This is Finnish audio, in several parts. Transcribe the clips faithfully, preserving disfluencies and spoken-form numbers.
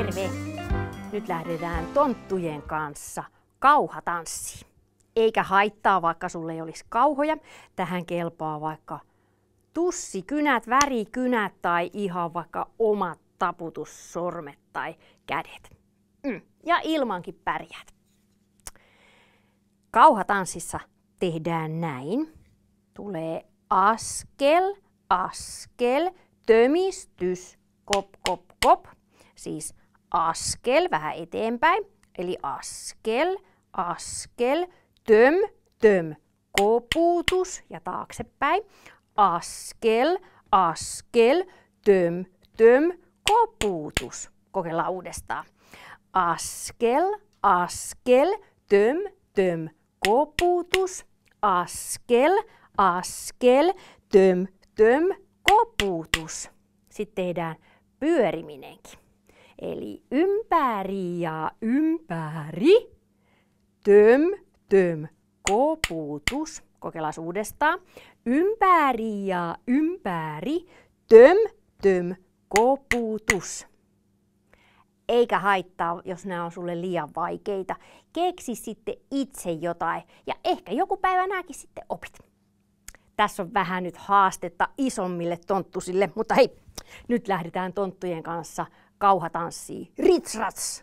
Terve! Nyt lähdetään tonttujen kanssa kauhatanssiin. Eikä haittaa, vaikka sulle ei olisi kauhoja. Tähän kelpaa vaikka tussikynät, värikynät tai ihan vaikka omat taputussormet tai kädet. Mm. Ja ilmankin pärjät. Kauhatanssissa tehdään näin. Tulee askel, askel, tömistys, kop, kop, kop. Siis askel vähän eteenpäin. Eli askel, askel, töm, töm, koputus ja taaksepäin. Askel, askel, töm, töm, koputus. Kokeillaan uudestaan. Askel, askel, töm, töm, koputus. Askel, askel, töm, töm, koputus. Sitten tehdään pyöriminenkin. Eli ympäri ja ympäri. Töm, töm, koputus. Kokeillaan uudestaan. Ympäri ja ympäri. Töm, töm, koputus. Eikä haittaa, jos nämä on sulle liian vaikeita. Keksi sitten itse jotain ja ehkä joku päivä nääkin sitten opit. Tässä on vähän nyt haastetta isommille tonttusille, mutta hei, nyt lähdetään tonttujen kanssa kauhatanssiin. Ritsrats!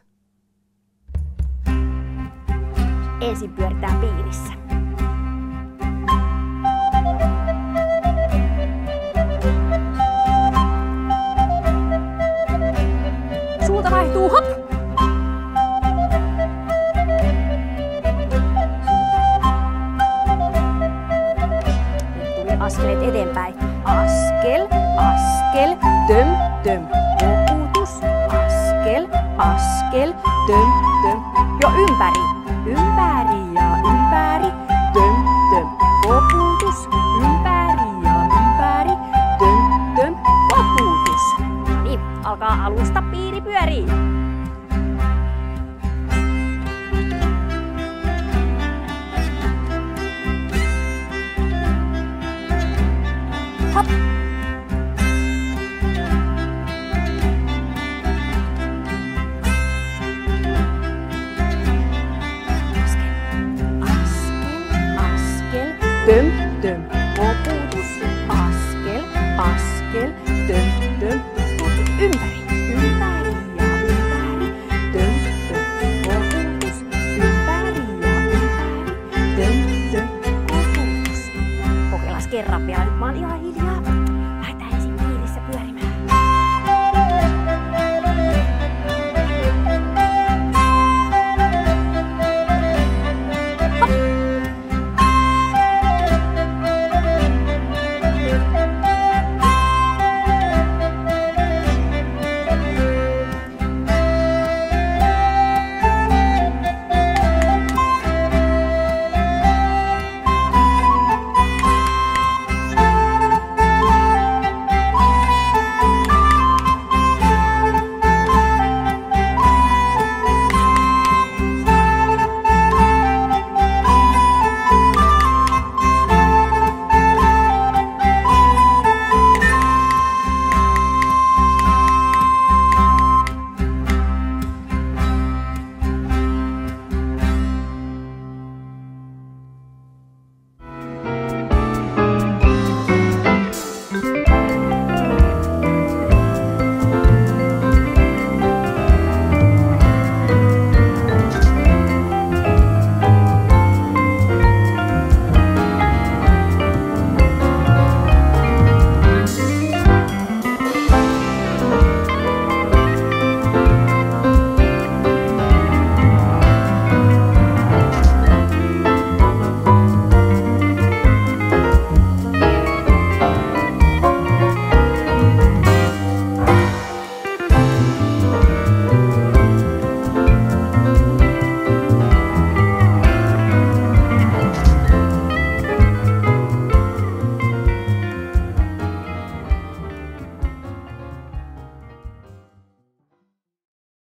Ensin pyöritään piirissä. Suunta vaihtuu, hop! Nyt tuli askeleet eteenpäin. Askel, askel, töm, töm, koputus. Askel, askel, töm, töm. Jo ympäri, ympäri ja ympäri. Töm, töm, koputus. Ympäri ja ympäri. Töm, töm, koputus. No niin, alkaa alusta piiri pyörii. Hop! Töm, töm, koputus, askel, askel, töm, töm, koputus, ympäri.